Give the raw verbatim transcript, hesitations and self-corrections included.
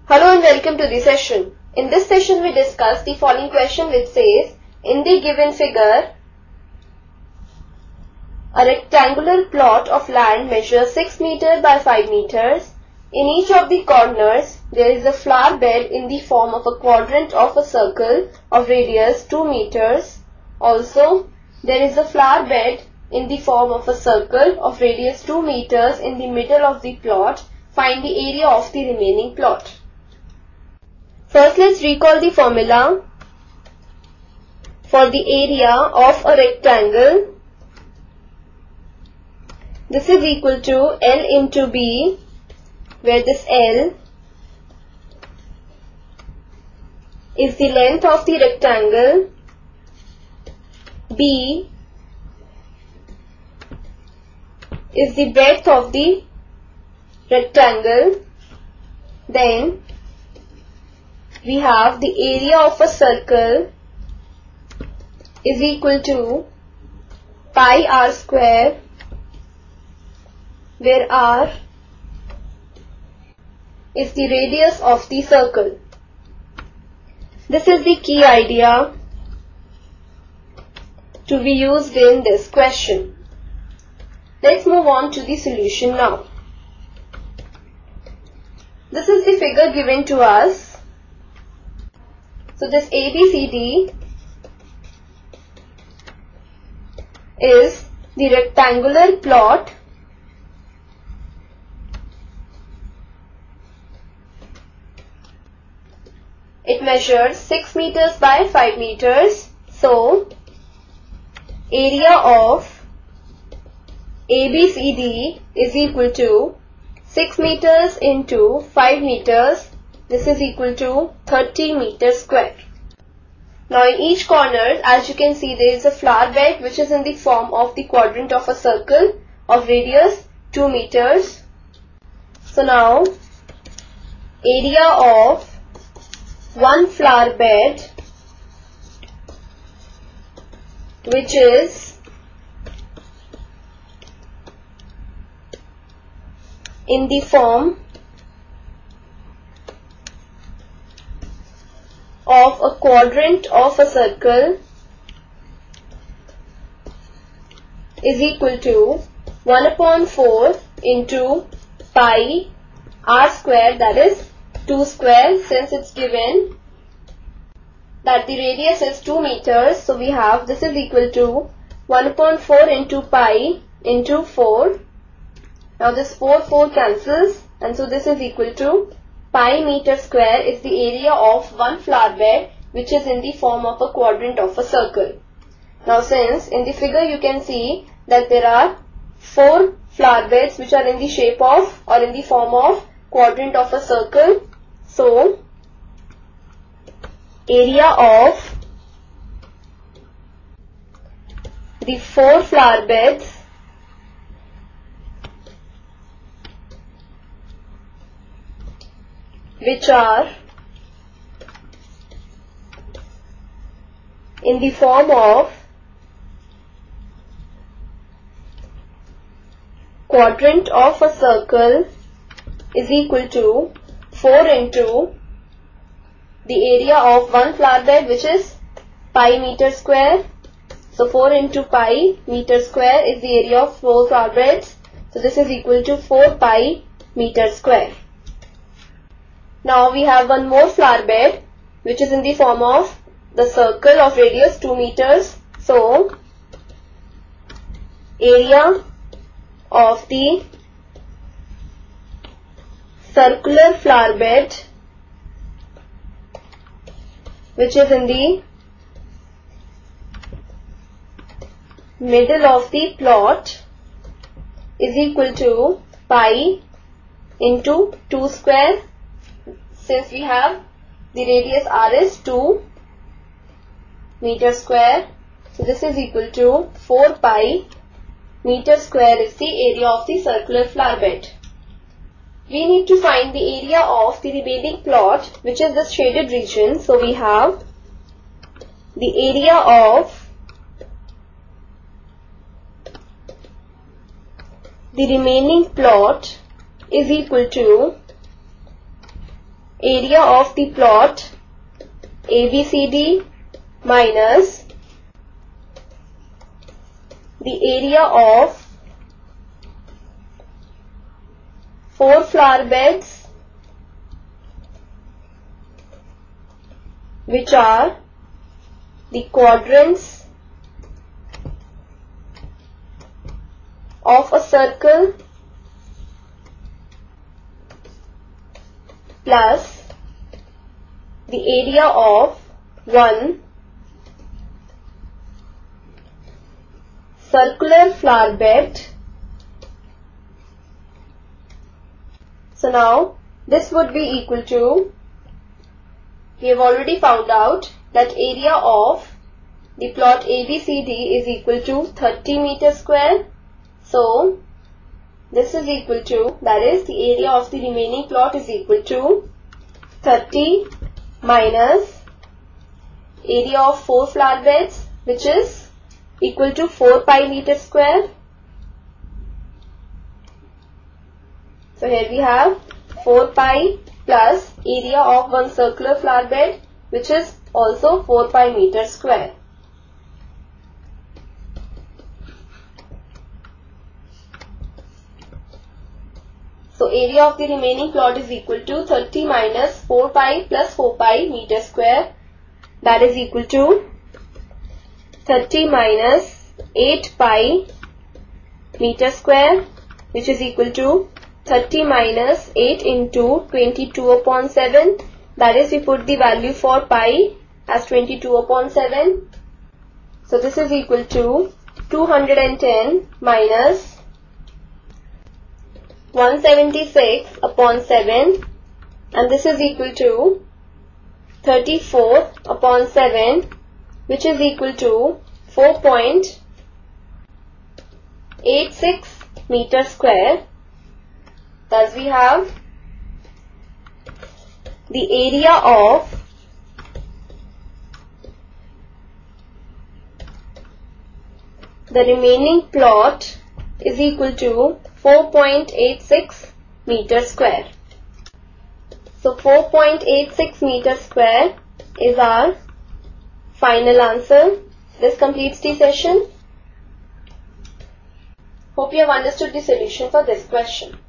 Hello and welcome to the session. In this session we discuss the following question which says, in the given figure, a rectangular plot of land measures six meters by five meters. In each of the corners, there is a flower bed in the form of a quadrant of a circle of radius two meters. Also, there is a flower bed in the form of a circle of radius two meters in the middle of the plot. Find the area of the remaining plot. First, let's recall the formula for the area of a rectangle. This is equal to L into B, where this L is the length of the rectangle, B is the breadth of the rectangle, then we have the area of a circle is equal to pi r square, where r is the radius of the circle. This is the key idea to be used in this question. Let's move on to the solution now. This is the figure given to us. So this A B C D is the rectangular plot It measures six meters by five meters. So, area of A B C D is equal to six meters into five meters. This is equal to thirty meters square. Now in each corner, as you can see, there is a flower bed which is in the form of the quadrant of a circle of radius two meters. So now, area of one flower bed, which is in the form of a quadrant of a circle, is equal to one upon four into pi r square, that is two square, since it's given that the radius is two meters. So we have this is equal to one upon four into pi into four. Now this four, four cancels, and so this is equal to pi meter square is the area of one flower bed which is in the form of a quadrant of a circle. Now since in the figure you can see that there are four flower beds which are in the shape of or in the form of quadrant of a circle. So, area of the four flower beds which are in the form of quadrant of a circle is equal to four into the area of one flower bed, which is pi meter square. So four into pi meter square is the area of four flower beds. So this is equal to four pi meter square. Now we have one more flower bed which is in the form of the circle of radius two meters. So area of the circular flower bed which is in the middle of the plot is equal to pi into two square, since we have the radius r is two meter square. So this is equal to four pi meter square is the area of the circular flower bed. We need to find the area of the remaining plot, which is this shaded region. So we have the area of the remaining plot is equal to area of the plot A B C D minus the area of four flower beds which are the quadrants of a circle plus the area of one circular flower bed. So now this would be equal to, we have already found out that area of the plot A B C D is equal to thirty meters square. So this is equal to, that is the area of the remaining plot is equal to thirty minus area of four flower beds, which is equal to four pi meters square. So here we have four pi plus area of one circular flower bed, which is also four pi meters square. So area of the remaining plot is equal to thirty minus four pi plus four pi meter square, that is equal to thirty minus eight pi meter square, which is equal to thirty minus eight into twenty-two upon seven, that is we put the value for pi as twenty-two upon seven. So this is equal to two hundred ten minus one hundred seventy-six upon seven, and this is equal to thirty-four upon seven, which is equal to four point eight six meter square. Thus we have the area of the remaining plot is equal to four point eight six meter square. So four point eight six meter square is our final answer. This completes the session. Hope you have understood the solution for this question.